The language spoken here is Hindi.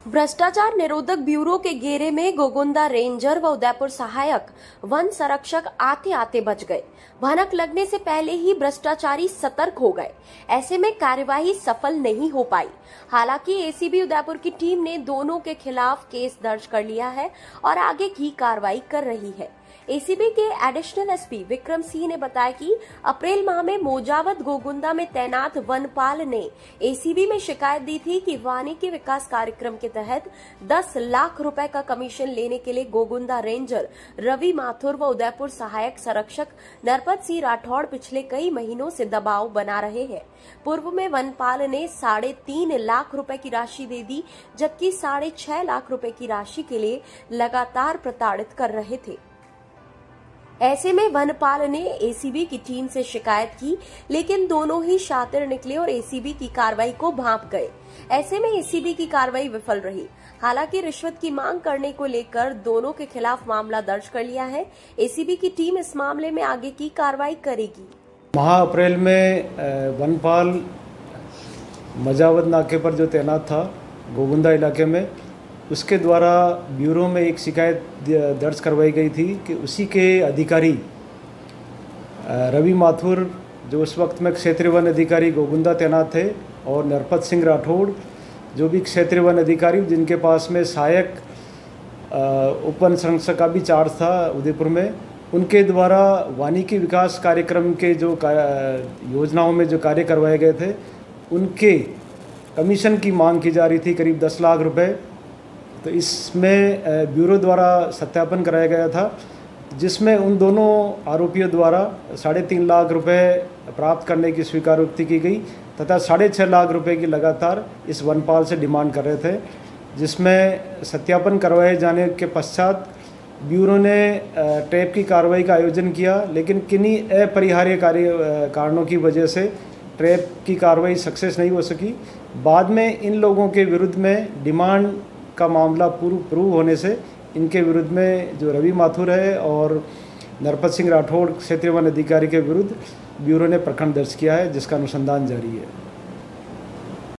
भ्रष्टाचार निरोधक ब्यूरो के घेरे में गोगुंदा रेंजर व उदयपुर सहायक वन संरक्षक आते आते बच गए। भनक लगने से पहले ही भ्रष्टाचारी सतर्क हो गए। ऐसे में कार्यवाही सफल नहीं हो पाई। हालांकि एसीबी उदयपुर की टीम ने दोनों के खिलाफ केस दर्ज कर लिया है और आगे की कार्रवाई कर रही है। एसीबी के एडिशनल एसपी विक्रम सिंह ने बताया कि अप्रैल माह में मोजावत गोगुंदा में तैनात वनपाल ने एसीबी में शिकायत दी थी कि वानिकी विकास कार्यक्रम के तहत 10 लाख रुपए का कमीशन लेने के लिए गोगुंदा रेंजर रवि माथुर व उदयपुर सहायक संरक्षक नरपत सिंह राठौड़ पिछले कई महीनों से दबाव बना रहे हैं। पूर्व में वनपाल ने 3.5 लाख रुपए की राशि दे दी, जबकि 6.5 लाख रुपए की राशि के लिए लगातार प्रताड़ित कर रहे थे। ऐसे में वनपाल ने एसीबी की टीम से शिकायत की, लेकिन दोनों ही शातिर निकले और एसीबी की कार्रवाई को भांप गए। ऐसे में एसीबी की कार्रवाई विफल रही। हालांकि रिश्वत की मांग करने को लेकर दोनों के खिलाफ मामला दर्ज कर लिया है। एसीबी की टीम इस मामले में आगे की कार्रवाई करेगी। माह अप्रैल में वनपाल मजावत नाके पर जो तैनात था गोगुंदा इलाके में, उसके द्वारा ब्यूरो में एक शिकायत दर्ज करवाई गई थी कि उसी के अधिकारी रवि माथुर, जो उस वक्त में क्षेत्रीय वन अधिकारी गोगुंदा तैनात थे, और नरपत सिंह राठौड़, जो भी क्षेत्रीय वन अधिकारी जिनके पास में सहायक उप वन संरक्षक का भी चार्ज था उदयपुर में, उनके द्वारा वानिकी विकास कार्यक्रम के जो योजनाओं में जो कार्य करवाए गए थे, उनके कमीशन की मांग की जा रही थी, करीब 10 लाख रुपए। तो इसमें ब्यूरो द्वारा सत्यापन कराया गया था, जिसमें उन दोनों आरोपियों द्वारा 3.5 लाख रुपए प्राप्त करने की स्वीकारोक्ति की गई तथा 6.5 लाख रुपए की लगातार इस वनपाल से डिमांड कर रहे थे। जिसमें सत्यापन करवाए जाने के पश्चात ब्यूरो ने ट्रैप की कार्रवाई का आयोजन किया, लेकिन किन्हीं अपरिहार्य कारणों की वजह से ट्रैप की कार्रवाई सक्सेस नहीं हो सकी। बाद में इन लोगों के विरुद्ध में डिमांड का मामला प्रूव होने से इनके विरुद्ध में जो रवि माथुर है और नरपत सिंह राठौड़ क्षेत्रीय वन अधिकारी के विरुद्ध ब्यूरो ने प्रकरण दर्ज किया है, जिसका अनुसंधान जारी है।